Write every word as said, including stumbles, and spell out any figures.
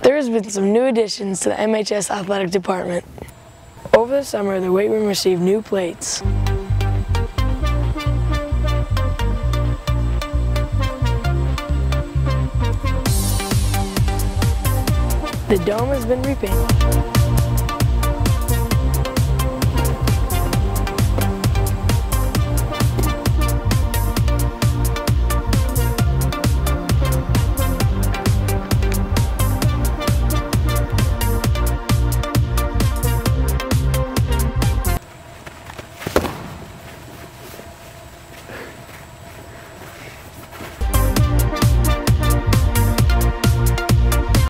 There has been some new additions to the M H S athletic department. Over the summer, the weight room received new plates. The dome has been repainted.